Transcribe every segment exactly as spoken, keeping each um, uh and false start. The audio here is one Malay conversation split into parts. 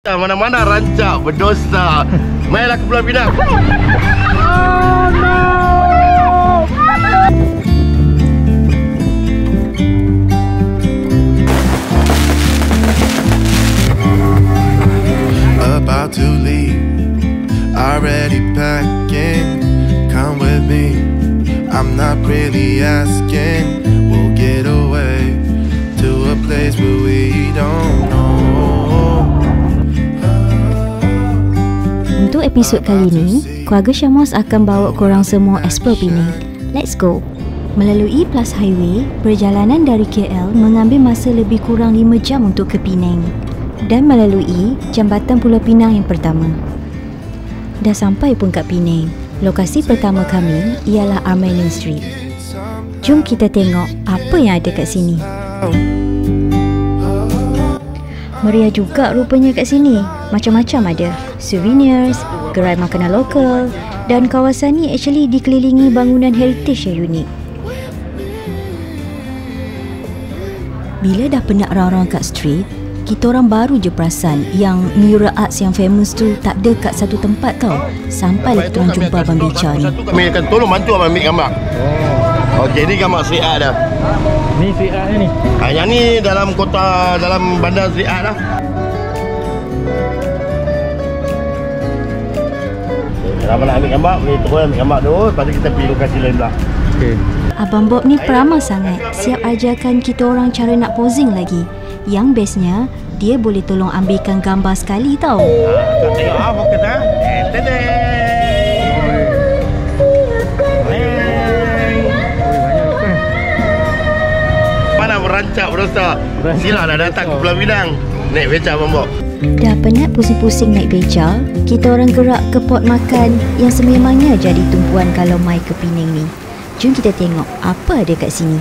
Mana-mana rancak berdosa. Mainlah ke Pulau Pinang. Oh no. About to leave, already packing. Come with me, I'm not really asking. We'll get away to a place where we don't know. Untuk episod kali ini, keluarga Syamos akan bawa korang semua explore Penang. Let's go! Melalui Plus Highway, perjalanan dari K L mengambil masa lebih kurang lima jam untuk ke Penang dan melalui Jambatan Pulau Pinang yang pertama. Dah sampai pun kat Penang. Lokasi pertama kami ialah Armenian Street. Jom kita tengok apa yang ada kat sini. Meriah juga rupanya kat sini. Macam-macam ada. Souvenirs, gerai makanan lokal dan kawasan ni actually dikelilingi bangunan heritage yang unik. Bila dah penat raung-raung kat street, kita orang baru je perasan yang mural arts yang famous tu tak ada kat satu tempat tau. Sampailah kita orang jumpa Abang Beca ni. Kami akan tolong bantu Abang ambil gambar. Oh. Okey, ni gambar Sri Art dah. Ni Sri Art ni? Ha, yang ni dalam kota, dalam bandar Sri Art dah. Kalau nak ambil gambar, boleh terus ambil gambar dulu. Lepas tu kita pergi lokasi lain pula. Okey. Abang Bob ni peramah sangat. Siap ajarkan kita orang cara nak posing lagi. Yang bestnya, dia boleh tolong ambilkan gambar sekali tau. Ha, kau tengok ha, fokus ha. Eh, tadang. Mana merancak berdosa. Sila dah datang ke Pulau Pinang. Naik beca Abang Bob. Dah penat pusing-pusing naik beca, kita orang gerak ke pot makan yang sememangnya jadi tumpuan kalau mai ke Penang ni. Jom kita tengok apa ada kat sini.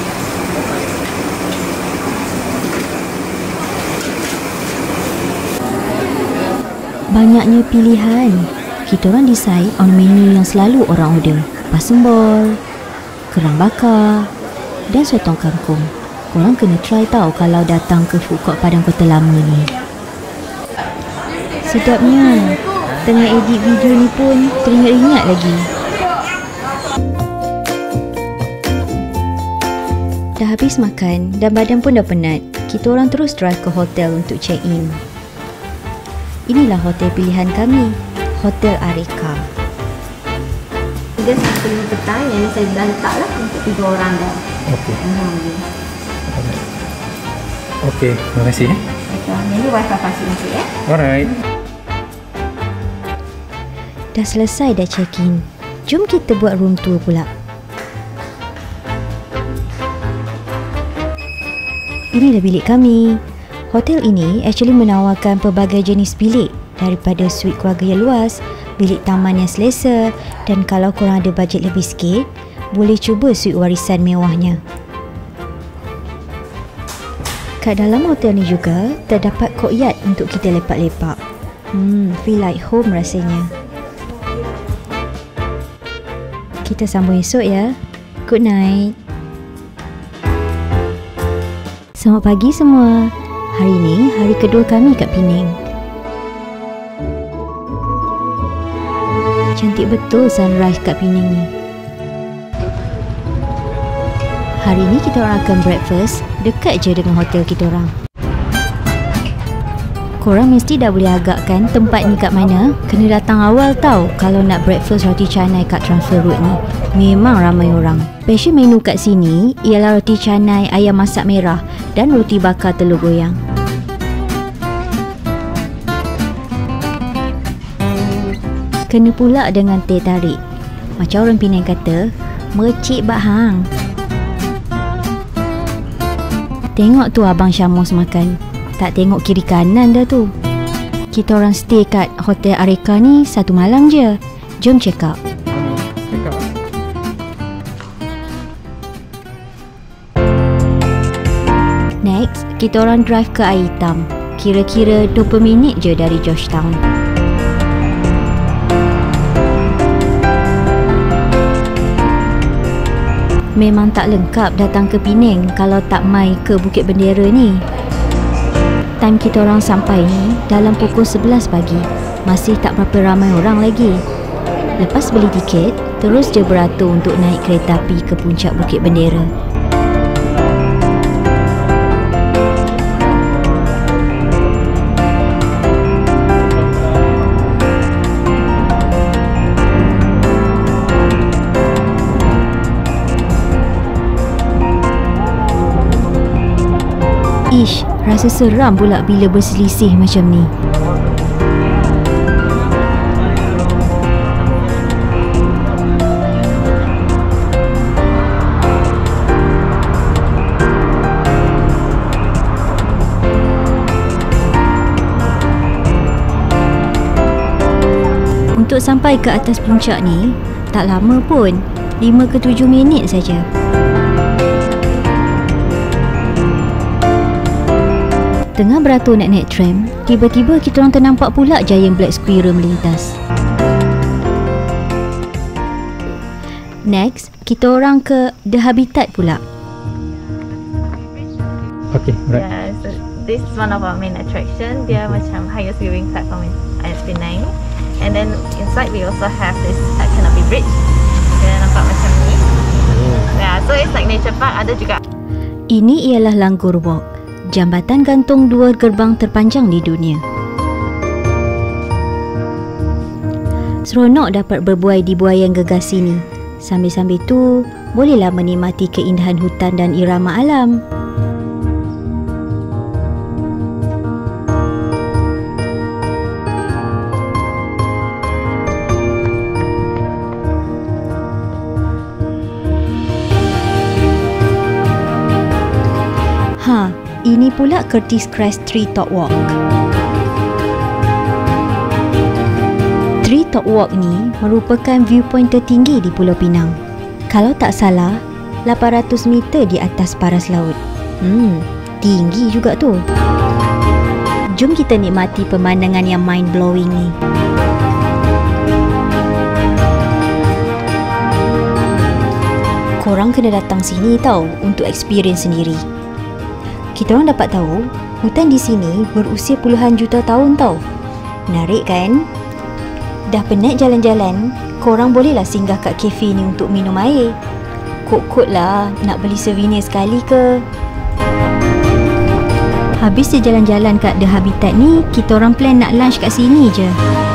Banyaknya pilihan. Kita orang decide on menu yang selalu orang order. Pasembol, kerang bakar dan sotong kangkung. Korang kena try tau kalau datang ke food court Padang Kota Lama ni. Sedapnya. Tengah edit video ni pun teringat-ingat lagi. Dah habis makan dan badan pun dah penat. Kita orang terus drive ke hotel untuk check in. Inilah hotel pilihan kami, Hotel Areka. Dia satu lima petang yang ni saya dah letak lah untuk tiga orang dah. Okey. Hmm. Okey, terima kasih. Okay. Yang ni wifi facility eh. Alright. Dah selesai dah check in. Jom kita buat room tour pula. Inilah bilik kami. Hotel ini actually menawarkan pelbagai jenis bilik, daripada suite keluarga yang luas, bilik taman yang selesa, dan kalau korang ada bajet lebih sikit, boleh cuba suite warisan mewahnya. Kat dalam hotel ni juga terdapat courtyard untuk kita lepak-lepak. Hmm, feel like home rasanya. Kita sambung esok ya. Good night. Selamat pagi semua. Hari ini hari kedua kami kat Penang. Cantik betul sunrise kat Penang ni. Hari ini kita orang akan breakfast dekat je dengan hotel kita orang. Korang mesti dah boleh agakkan tempat ni kat mana. Kena datang awal tau kalau nak breakfast roti canai kat Transfer Road ni. Memang ramai orang. Special menu kat sini ialah roti canai ayam masak merah dan roti bakar telur goyang. Kena pula dengan teh tarik. Macam orang Penang kata, mercik bak hang. Tengok tu Abang Syamos makan. Tak tengok kiri kanan dah tu. Kita orang stay kat Hotel Areka ni satu malam je. Jom check out. Next, kita orang drive ke Air Hitam. Kira-kira dua puluh minit je dari Georgetown. Memang tak lengkap datang ke Penang kalau tak mai ke Bukit Bendera ni. time kita orang sampai ni dalam pukul sebelas pagi. Masih tak berapa ramai orang lagi. Lepas beli tiket, terus je beratur untuk naik kereta api ke puncak Bukit Bendera. Ish, rasa seram pula bila berselisih macam ni. Untuk sampai ke atas puncak ni, tak lama pun, lima ke tujuh minit saja. Tengah beratur nak naik tram, tiba-tiba kita orang ternampak pula giant black squirrel melintas. Next, kita orang ke The Habitat pula. Okay, right. Yeah, so this is one of our main attraction. Dia macam highest viewing platform in I S Penang. And then inside we also have this uh, canopy bridge. Kita nampak macam ni. Yeah, so it's like nature park. Ada juga. Ini ialah Langgur Walk, jambatan gantung dua gerbang terpanjang di dunia. Seronok dapat berbuai di buaian gegas ini. Sambil-sambil tu, bolehlah menikmati keindahan hutan dan irama alam. Ha, ini pula Curtis Crest Tree Top Walk. Tree Top Walk ni merupakan viewpoint tertinggi di Pulau Pinang. Kalau tak salah, lapan ratus meter di atas paras laut. Hmm, tinggi juga tu. Jom kita nikmati pemandangan yang mind-blowing ni. Korang kena datang sini tau untuk experience sendiri. Kita orang dapat tahu, hutan di sini berusia puluhan juta tahun tau. Menarik kan? Dah penat jalan-jalan, korang bolehlah singgah kat kafe ni untuk minum air. Kok-kok lah nak beli souvenir sekali ke? Habis je jalan-jalan kat The Habitat ni, kita orang plan nak lunch kat sini je.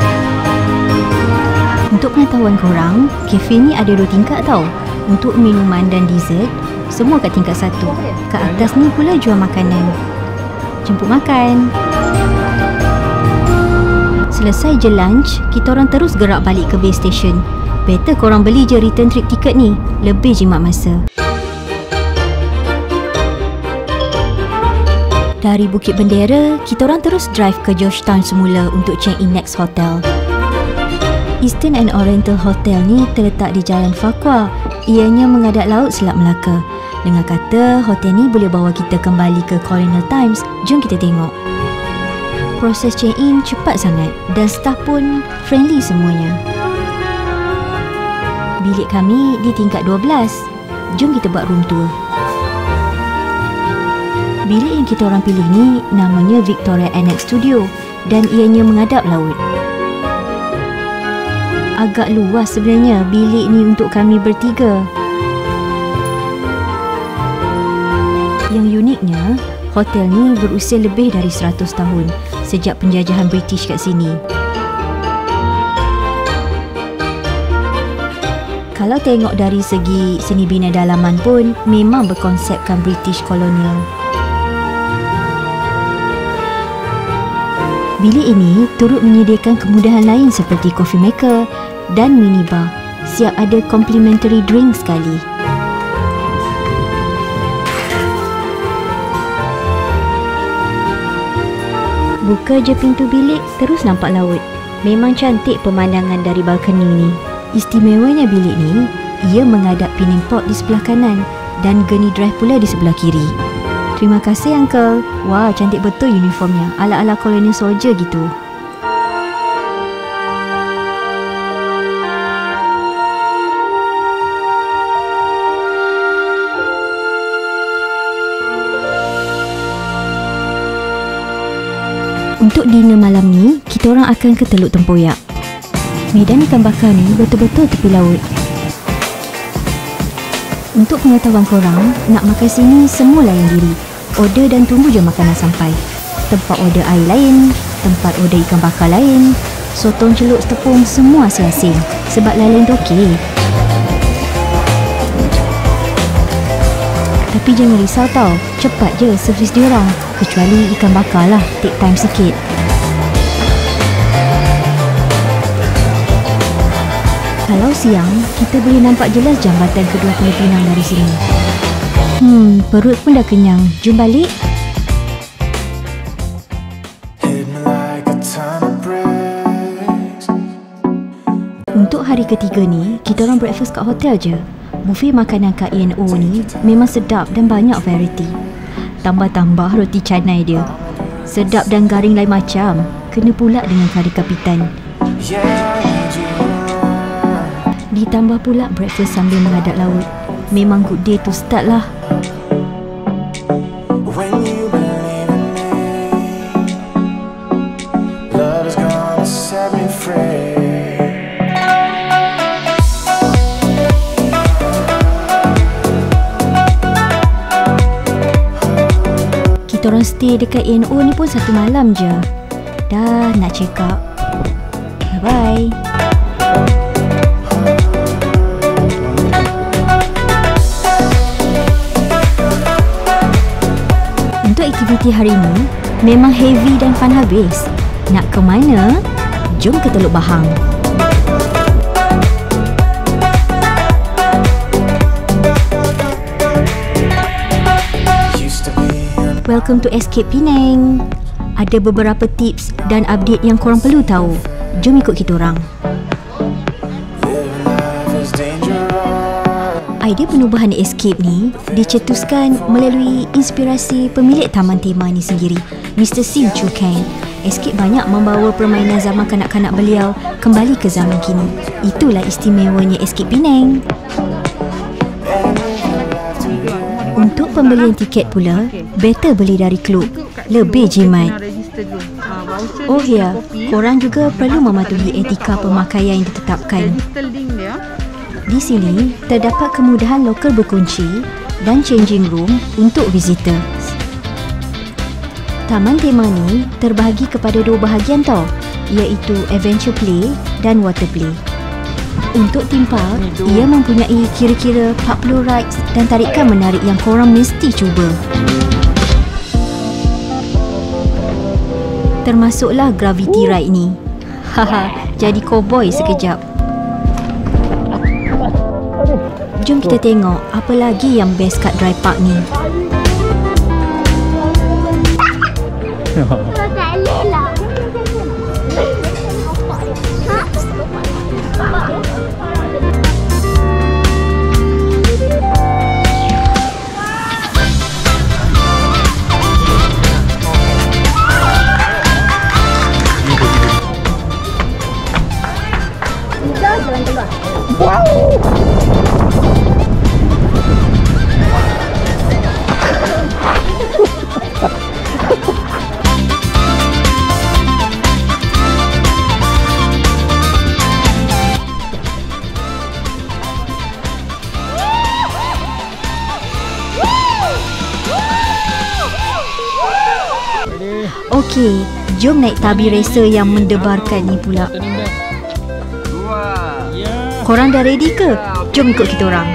Untuk pengetahuan korang, kafe ni ada dua tingkat tau. Untuk minuman dan dessert, semua kat tingkat satu. Kat atas ni pula jual makanan. Jemput makan. Selesai je lunch, kita orang terus gerak balik ke base station. Better korang beli je return trip ticket ni. Lebih jimat masa. Dari Bukit Bendera, kita orang terus drive ke Georgetown semula untuk check in next hotel. Eastern and Oriental Hotel ni terletak di Jalan Farquhar. Ianya menghadap laut Selat Melaka. Dengar kata hotel ni boleh bawa kita kembali ke Colonial Times. Jom kita tengok. Proses check-in cepat sangat dan staff pun friendly semuanya. Bilik kami di tingkat dua belas. Jom kita buat room tour. Bilik yang kita orang pilih ni namanya Victoria Annex Studio dan ianya menghadap laut. Agak luas sebenarnya bilik ni untuk kami bertiga. Yang uniknya, hotel ni berusia lebih dari seratus tahun sejak penjajahan British kat sini. Kalau tengok dari segi seni bina dalaman pun memang berkonsepkan British kolonial. Bilik ini turut menyediakan kemudahan lain seperti coffee maker dan minibar. Siap ada complimentary drink sekali. Buka je pintu bilik, terus nampak laut. Memang cantik pemandangan dari balkoni ni. Istimewanya bilik ni, ia menghadap Penang Port di sebelah kanan dan Gurney Drive pula di sebelah kiri. Terima kasih, Uncle. Wah, cantik betul uniformnya. Ala-ala colonial soldier gitu. Untuk dinner malam ni, kita orang akan ke Teluk Tempoyak. Medan ikan bakar ni betul-betul tepi laut. Untuk pengetahuan korang, nak makan sini semua layan diri. Order dan tunggu je makanan sampai. Tempat order air lain, tempat order ikan bakar lain. Sotong celup setepung semua asing-asing. Sebab lain-lain tu okey. Tapi jangan risau tau, cepat je servis diorang. Kecuali ikan bakar lah, take time sikit. Kalau siang, kita boleh nampak jelas jambatan kedua Pulau Pinang dari sini. Hmm, perut pun dah kenyang. Jom balik. Untuk hari ketiga ni, kita orang breakfast kat hotel je. Buffet makanan kat E and O ni memang sedap dan banyak variety. Tambah-tambah roti canai dia. Sedap dan garing lain macam. Kena pula dengan kari kapitan. Ditambah pula breakfast sambil menghadap laut. Memang good day to start lah. Kita orang stay dekat E and O ni pun satu malam je. Dah nak check up. Bye-bye. Untuk aktiviti hari ni memang heavy dan fun habis. Nak ke mana? Jom ke Teluk Bahang. Welcome to Escape Penang. Ada beberapa tips dan update yang korang perlu tahu. Jom ikut kita orang. Idea penubuhan Escape ni dicetuskan melalui inspirasi pemilik taman tema ni sendiri, Mister Sim Chu Kang. Escape banyak membawa permainan zaman kanak-kanak beliau kembali ke zaman kini. Itulah istimewanya Escape Penang. Untuk pembelian tiket pula, better beli dari klub. Lebih jimat. Oh ya, korang juga perlu mematuhi etika pemakaian yang ditetapkan. Di sini, terdapat kemudahan loker berkunci dan changing room untuk visitors. Taman tema ni terbahagi kepada dua bahagian tau, iaitu adventure play dan water play. Untuk theme park, ia mempunyai kira-kira empat puluh rides dan tarikan menarik yang korang mesti cuba. Termasuklah gravity ride ni. Haha, jadi cowboy sekejap. Jom kita tengok apa lagi yang best kat dry park ni. Okey, jom naik tabir racer yang mendebarkan ni pula. Korang dah ready ke? Jom ikut kita orang.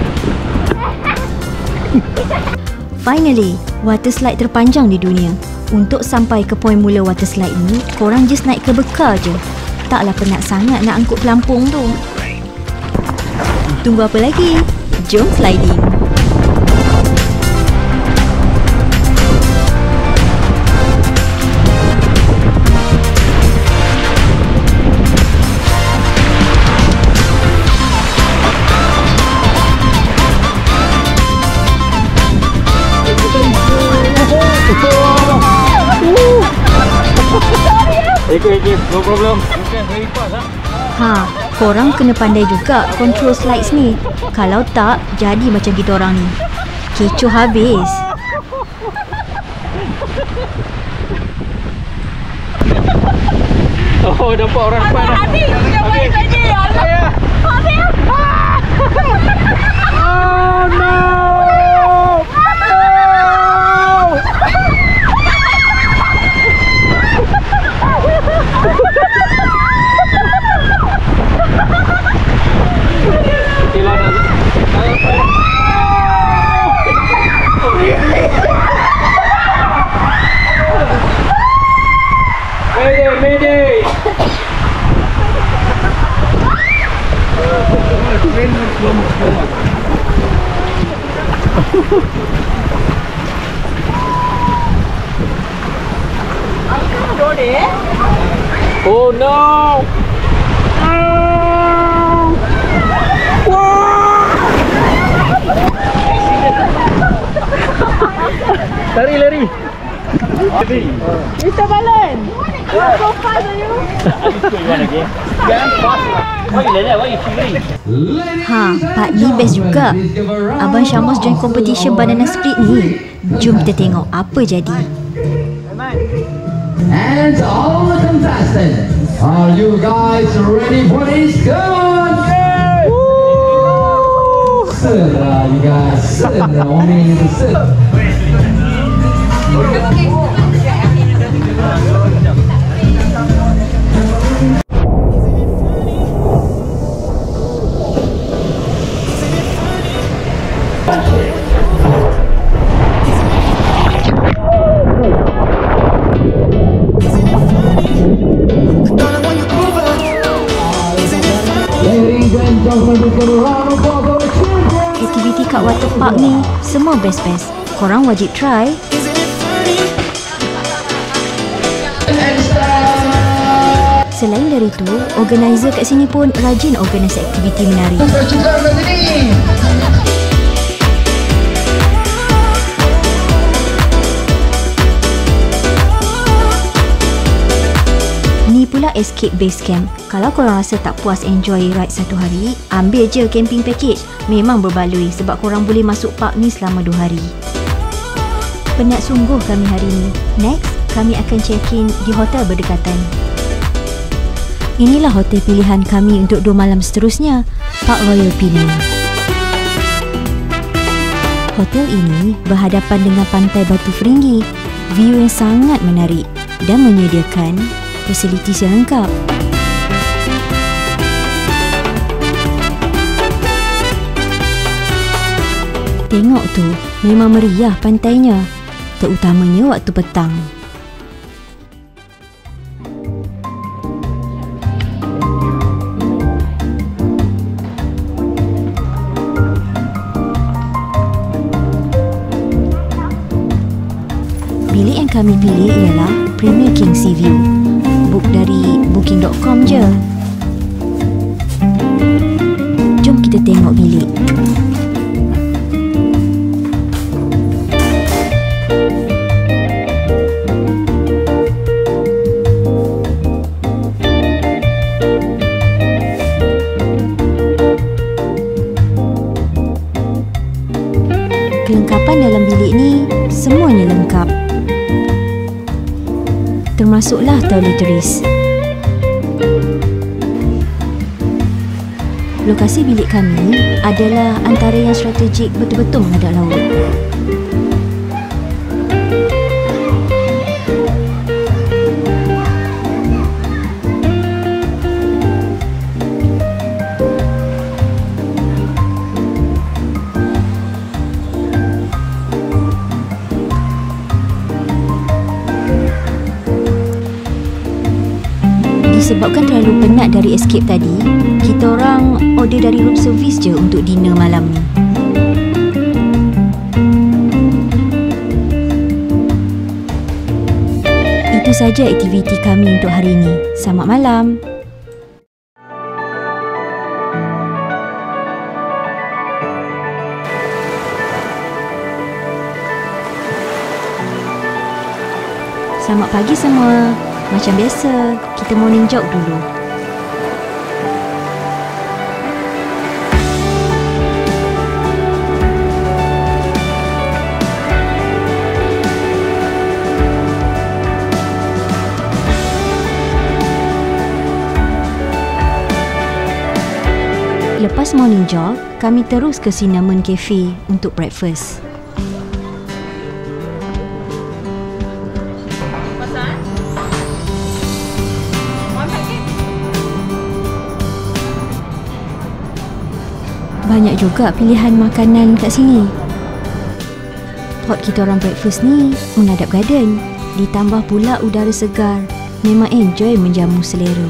Finally, water slide terpanjang di dunia. Untuk sampai ke poin mula water slide ni, korang just naik ke bekal je. Taklah penat sangat nak angkut pelampung tu. Tunggu apa lagi? Jom sliding. Okay, okay, no problem. Okay, very fast ah. Ha, korang kena pandai juga control slides ni. Kalau tak, jadi macam kita orang ni. Kecoh habis. Oh, nampak orang depan dah. Habis, habis. Habis. Oh no. Mayday, mayday. Oh no! No! Lari, lari. Mister Balon, yeah. Go fast are you? Ha, Pak Lee best juga. Abang Syamos join competition banana split ni. Jom kita tengok apa jadi. And to all the contestants, are you guys ready for this? Come on! Sit, uh, you guys sit. Only to sit. Aktiviti kat waterpark ni semua best-best. Korang wajib try. Selain dari tu, organizer kat sini pun rajin organize aktiviti menari. Ni pula Escape Base Camp. Kalau korang rasa tak puas enjoy ride satu hari, ambil je camping package. Memang berbaloi sebab korang boleh masuk park ni selama dua hari. Penat sungguh kami hari ni. Next, kami akan check-in di hotel berdekatan. Inilah hotel pilihan kami untuk dua malam seterusnya, Park Royal Penang. Hotel ini berhadapan dengan pantai Batu Feringgi. View yang sangat menarik dan menyediakan fasilitis yang lengkap. Tengok tu, memang meriah pantainya, terutamanya waktu petang. Bilik yang kami pilih ialah Premier King Sea View. Book dari booking dot com je. Jom kita tengok bilik. Kelengkapan dalam bilik ni semuanya lengkap. Termasuklah toiletries. Lokasi bilik kami adalah antara yang strategik betul-betul menghadap laut. Disebabkan terlalu penat dari escape tadi, kita orang order dari room service je untuk dinner malam ni. Itu saja aktiviti kami untuk hari ini. Selamat malam. Selamat pagi semua. Macam biasa, kita morning jog dulu. Lepas morning jog, kami terus ke Cinnamon Cafe untuk breakfast. Banyak juga pilihan makanan kat sini. Pot kita orang breakfast ni menghadap garden. Ditambah pula udara segar. Memang enjoy menjamu selera.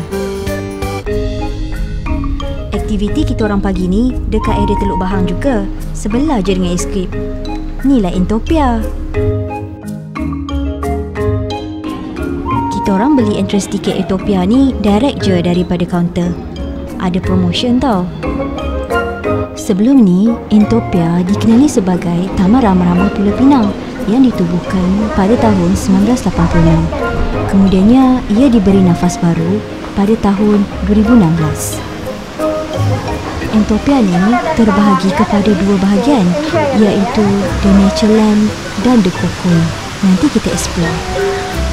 Aktiviti kita orang pagi ni dekat area Teluk Bahang juga. Sebelah je dengan Escape. Inilah Entopia. Kita orang beli entrance tiket Entopia ni direct je daripada kaunter. Ada promotion tau. Sebelum ni, Entopia dikenali sebagai Taman Rama-Rama Pulau Pinang yang ditubuhkan pada tahun sembilan belas lapan puluh enam. Kemudiannya, ia diberi nafas baru pada tahun dua ribu enam belas. Entopia ni terbahagi kepada dua bahagian, iaitu The Natureland dan The Cocoon. Nanti kita explore.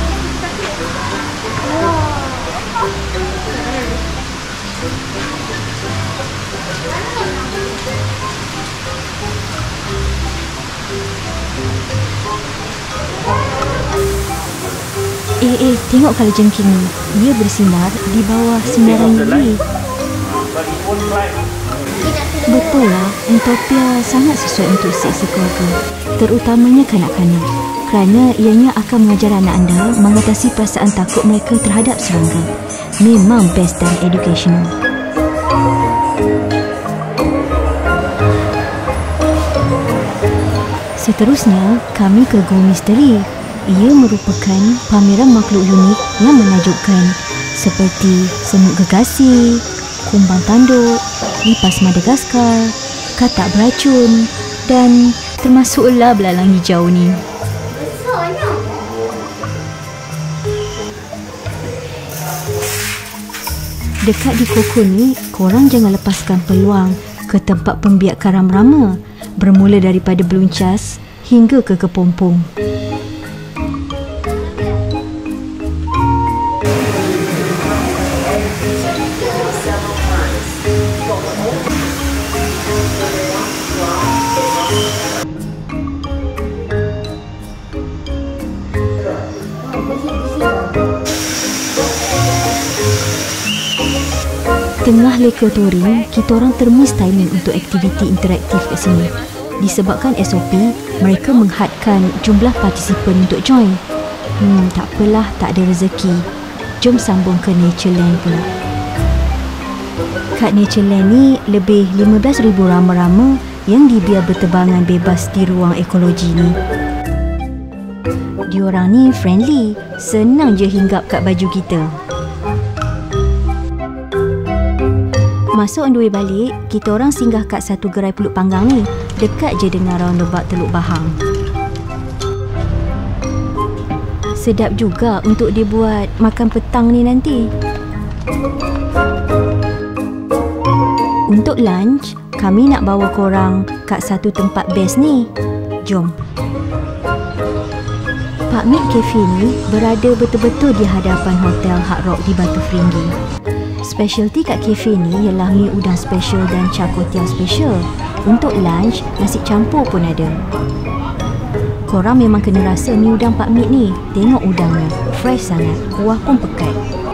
Eh, eh, tengok kalajengking ni. Dia bersinar di bawah sinaran U V. Betul lah, Entopia sangat sesuai untuk seksi keluarga, terutamanya kanak-kanak, kerana ianya akan mengajar anak anda mengatasi perasaan takut mereka terhadap serangga. Memang best dan educational. Seterusnya, kami ke Gua Misteri. Ia merupakan pameran makhluk unik yang menakjubkan seperti semut gergasi, kumbang tanduk, lipas Madagaskar, katak beracun dan termasuklah belalang hijau ni. Dekat di Cocoon ni, korang jangan lepaskan peluang ke tempat pembiak karam rama, bermula daripada beluncas hingga ke kepompong. Tengah leka touring, kita orang termis timing untuk aktiviti interaktif kat sini. Disebabkan S O P, mereka menghadkan jumlah partisipan untuk join. Hmm, tak apalah, tak ada rezeki. Jom sambung ke Natureland pula. Kat Natureland ni, lebih lima belas ribu rama-rama yang dibiar berterbangan bebas di ruang ekologi ni. Diorang ni friendly, senang je hinggap kat baju kita. Masuk on the way balik, kita orang singgah kat satu gerai pulut panggang ni, dekat je dengan roundabout Teluk Bahang. Sedap juga untuk dibuat makan petang ni nanti. Untuk lunch, kami nak bawa korang kat satu tempat best ni. Jom. Pak Mit Cafe ni berada betul-betul di hadapan Hotel Hard Rock di Batu Feringgi. Specialty kat kafe ni ialah mi udang special dan char kway teow special. Untuk lunch, nasi campur pun ada. Korang memang kena rasa mi udang Pak Mit ni. Tengok udangnya, fresh sangat, kuah pun pekat.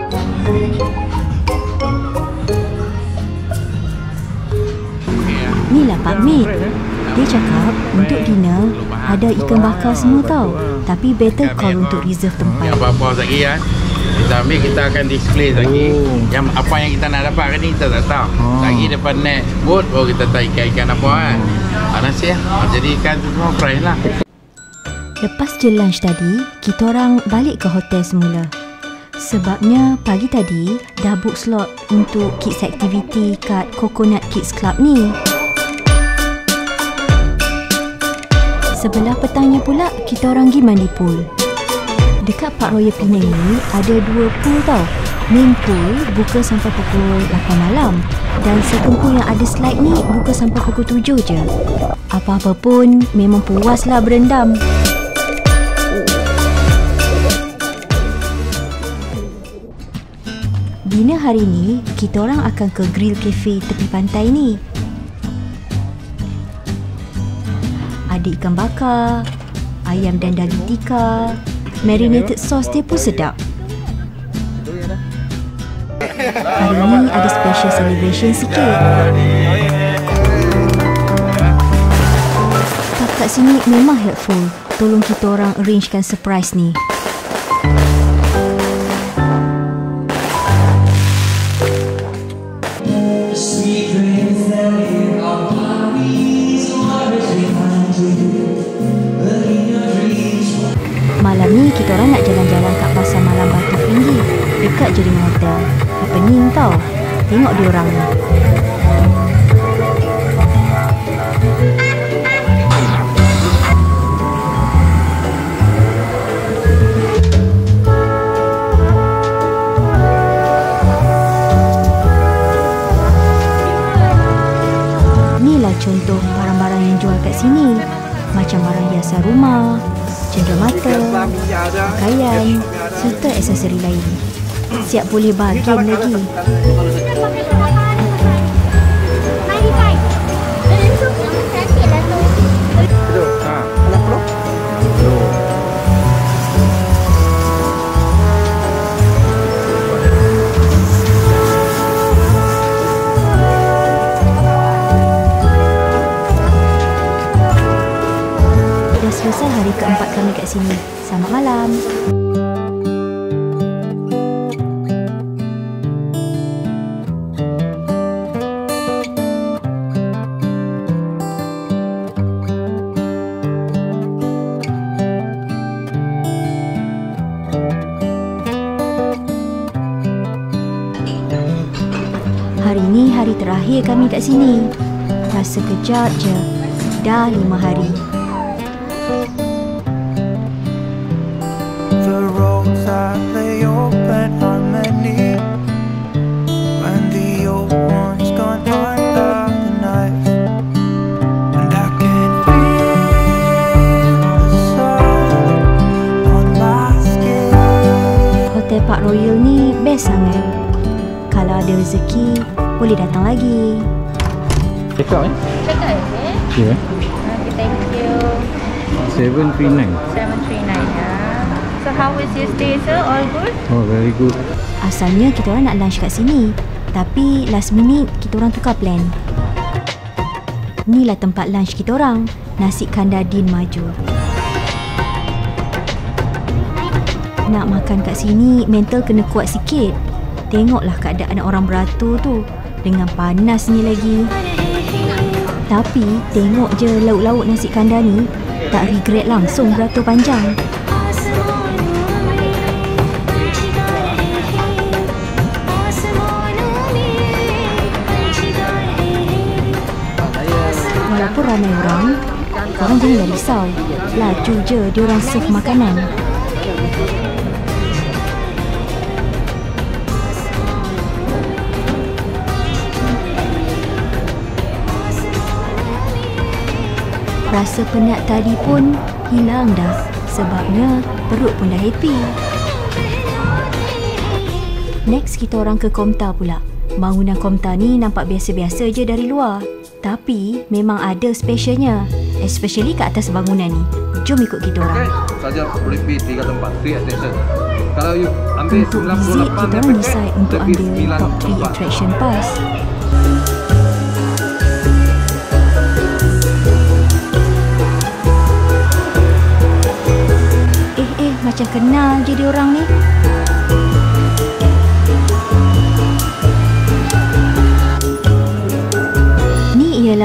Inilah Pak Mit. Dia cakap untuk dinner ada ikan bakar semua tau. Tapi better call untuk reserve tempat. Apa-apa lagi ya. Kita ambil, kita akan display lagi. Oh. Yang apa yang kita nak dapat hari ni kita tak tahu. Oh. Lagi depan naik boat baru kita tahu ikan-ikan apa kan. Ah, nasi lah. Ah, jadi ikan tu semua price lah. Lepas je lunch tadi, kita orang balik ke hotel semula. Sebabnya pagi tadi dah book slot untuk kids activity kat Coconut Kids Club ni. Sebelah petangnya pula kita orang pergi mandi pool. Dekat Park Royal Penang ni ada dua pool tau. Main pool buka sampai pukul lapan malam dan second pool yang ada slide ni buka sampai pukul tujuh je. Apa-apa pun memang puaslah berendam. Dinner hari ni, kita orang akan ke grill cafe tepi pantai ni. Ada ikan bakar, ayam dan daging tikar, marinated sauce dia pun sedap. Hari ni ada special celebration sikit. Staff kat sini memang helpful. Tolong kita orang arrangekan surprise ni. Malam ni kita orang nak jalan-jalan kat pasar malam Batu Tinggi. Dekat je dengan hotel. Happening tau. Tengok dia orang ni. Inilah contoh barang-barang yang jual kat sini. Macam barang hiasan rumah, cenderamata, pakaian serta aksesori lain. Siap boleh bargain lagi. Dah selesai hari keempat kami kat sini. Selamat malam. Hari ni hari terakhir kami kat sini. Rasa kejap je. Dah lima hari. The roads that lay open are many. When the old one's gone under the knife, and I can feel the sun on my skin. Hotel Park Royal ni best sangat. Kalau ada rezeki, boleh datang lagi. Check out eh? Check out eh? Ya. Yeah. Okay, thank you. seven three nine. seven three nine ya. So how was your stay sir? All good? Oh, very good. Asalnya kita orang nak lunch kat sini. Tapi last minute kita orang tukar plan. Inilah tempat lunch kita orang. Nasi kandar Din Maju. Nak makan kat sini, mental kena kuat sikit. Tengoklah keadaan orang beratur tu. Dengan panas ni lagi. Tapi tengok je lauk-lauk nasi kandar ni. Tak regret langsung beratur panjang. Walaupun ramai orang, korang jangan risau. Laju je diorang serve makanan. Rasa penat tadi pun hilang dah. Sebabnya perut pun dah happy. Next kita orang ke Komta pula. Bangunan Komta ni nampak biasa-biasa je dari luar. Tapi memang ada specialnya. Especially kat atas bangunan ni. Jom ikut kita orang. Saja boleh pergi tiga tempat, three attraction. Kalau you ambil Untuk sembilan puluh visit, lapan kita orang decide untuk ambil top three attraction pass. Eh eh macam kenal je dia orang ni.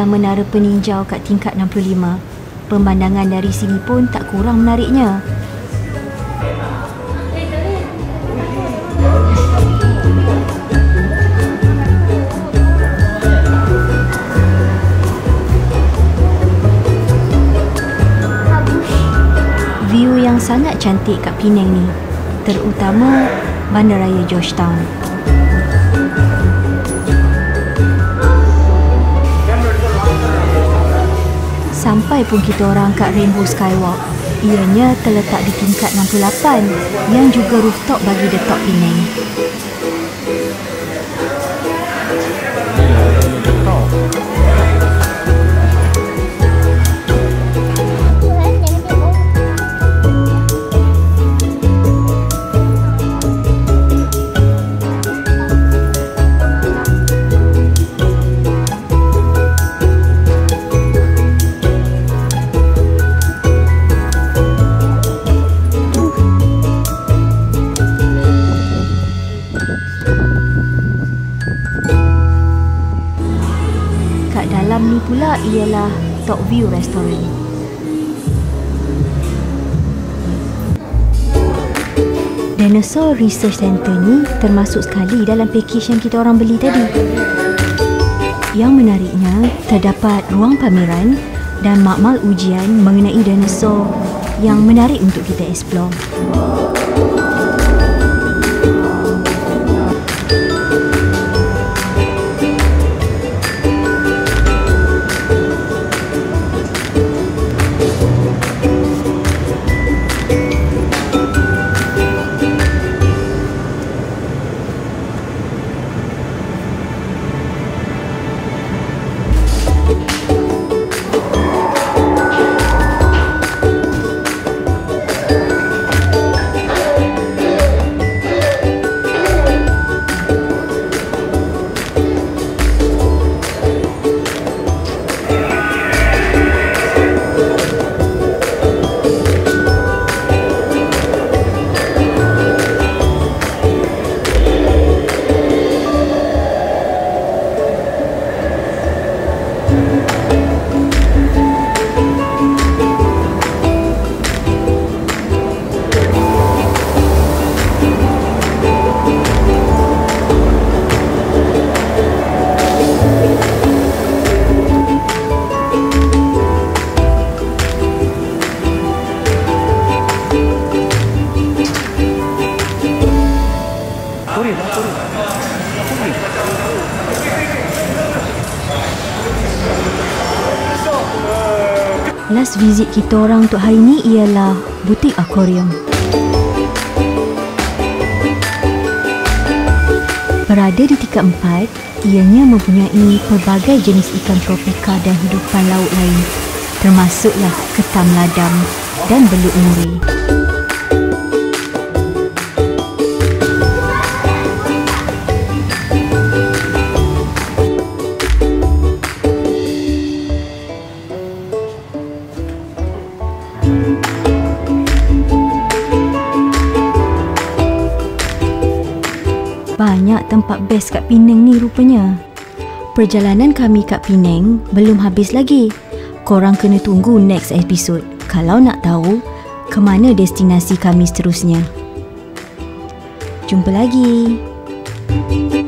ialah Menara Peninjau kat tingkat enam puluh lima. Pemandangan dari sini pun tak kurang menariknya. View yang sangat cantik kat Penang ni, terutama Bandaraya Georgetown. Sampai pun kita orang kat Rainbow Skywalk. Ianya terletak di tingkat enam puluh lapan yang juga rooftop bagi The Top Penang. Dalam ni pula ialah Top View Restaurant. Dinosaur Research Center ni termasuk sekali dalam package yang kita orang beli tadi. Yang menariknya, terdapat ruang pameran dan makmal ujian mengenai dinosaur yang menarik untuk kita explore. Last visit kita orang untuk hari ni ialah butik akuarium. Berada di tingkat empat, ianya mempunyai pelbagai jenis ikan tropika dan hidupan laut lain, termasuklah ketam ladam dan belut murai. Banyak tempat best kat Penang ni rupanya. Perjalanan kami kat Penang belum habis lagi. Korang kena tunggu next episode kalau nak tahu ke mana destinasi kami seterusnya. Jumpa lagi.